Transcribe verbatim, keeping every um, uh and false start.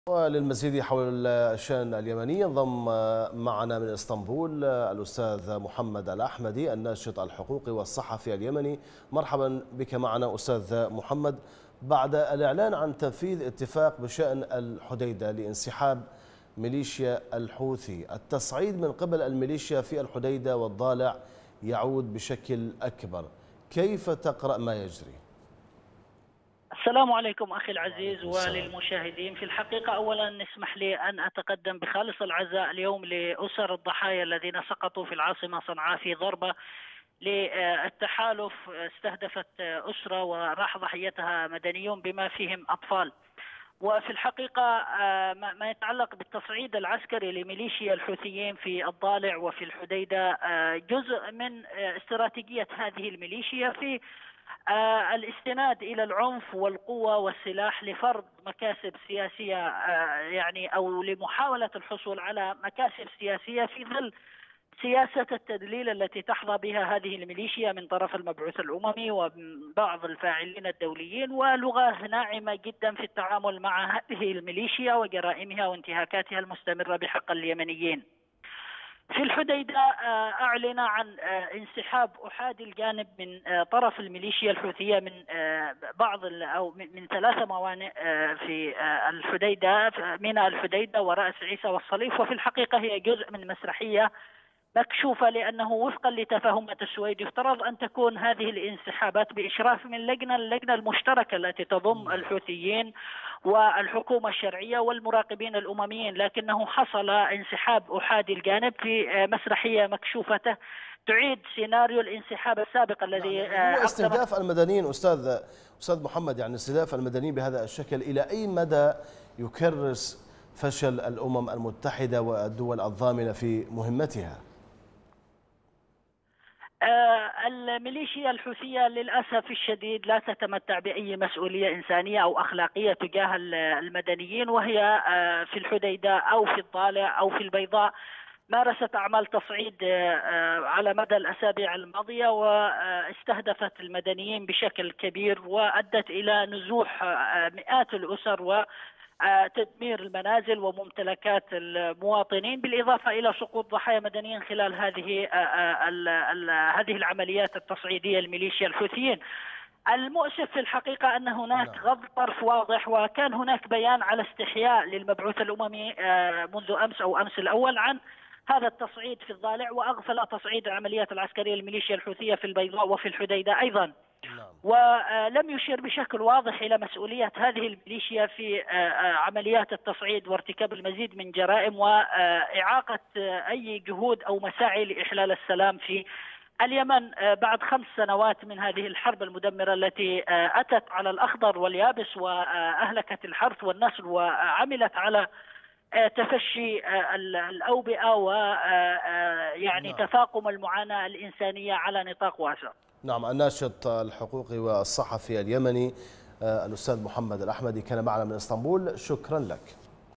وللمزيد حول الشأن اليمني ينضم معنا من اسطنبول الأستاذ محمد الأحمدي الناشط الحقوقي والصحفي اليمني. مرحبا بك معنا أستاذ محمد. بعد الإعلان عن تنفيذ اتفاق بشأن الحديدة لانسحاب ميليشيا الحوثي، التصعيد من قبل الميليشيا في الحديدة والضالع يعود بشكل أكبر، كيف تقرأ ما يجري؟ السلام عليكم أخي العزيز وللمشاهدين. في الحقيقة أولا اسمح لي أن أتقدم بخالص العزاء اليوم لأسر الضحايا الذين سقطوا في العاصمة صنعاء في ضربة للتحالف استهدفت أسرة وراح ضحيتها مدنيون بما فيهم أطفال. وفي الحقيقة ما يتعلق بالتصعيد العسكري لميليشيا الحوثيين في الضالع وفي الحديدة جزء من استراتيجية هذه الميليشيا في آه الاستناد إلى العنف والقوة والسلاح لفرض مكاسب سياسية آه يعني أو لمحاولة الحصول على مكاسب سياسية في ظل سياسة التدليل التي تحظى بها هذه الميليشيا من طرف المبعوث الأممي وبعض الفاعلين الدوليين، ولغة ناعمة جدا في التعامل مع هذه الميليشيا وجرائمها وانتهاكاتها المستمرة بحق اليمنيين. في الحديدة أعلن عن انسحاب أحادي الجانب من طرف الميليشيا الحوثية من بعض أو من ثلاث موانئ في الحديدة، ميناء الحديدة ورأس عيسى والصليف. وفي الحقيقة هي جزء من مسرحية مكشوفة، لأنه وفقا لتفاهمات السويد يفترض أن تكون هذه الانسحابات بإشراف من لجنة اللجنة المشتركة التي تضم الحوثيين والحكومة الشرعية والمراقبين الأمميين، لكنه حصل انسحاب أحادي الجانب في مسرحية مكشوفة تعيد سيناريو الانسحاب السابق الذي يعني هو استهداف المدنيين. أستاذ أستاذ محمد، يعني استهداف المدنيين بهذا الشكل إلى أي مدى يكرس فشل الأمم المتحدة والدول الضامنة في مهمتها؟ الميليشيا الحوثية للأسف الشديد لا تتمتع بأي مسؤولية إنسانية أو أخلاقية تجاه المدنيين، وهي في الحديدة أو في الضالع أو في البيضاء مارست أعمال تصعيد على مدى الأسابيع الماضية واستهدفت المدنيين بشكل كبير وأدت إلى نزوح مئات الأسر و تدمير المنازل وممتلكات المواطنين، بالإضافة إلى سقوط ضحايا مدنيين خلال هذه هذه العمليات التصعيدية لميليشيا الحوثيين. المؤسف في الحقيقة أن هناك غض طرف واضح، وكان هناك بيان على استحياء للمبعوث الأممي منذ أمس أو أمس الأول عن هذا التصعيد في الضالع، وأغفل تصعيد العمليات العسكرية للميليشيا الحوثية في البيضاء وفي الحديدة أيضا. ولم يشير بشكل واضح إلى مسؤولية هذه الميليشيا في عمليات التصعيد وارتكاب المزيد من جرائم وإعاقة أي جهود أو مساعي لإحلال السلام في اليمن بعد خمس سنوات من هذه الحرب المدمرة التي أتت على الأخضر واليابس وأهلكت الحرث والنسل وعملت على تفشي الأوبئة ويعني تفاقم المعاناة الإنسانية على نطاق واسع. نعم، الناشط الحقوقي والصحفي اليمني الأستاذ محمد الأحمدي كان معنا من اسطنبول، شكرا لك.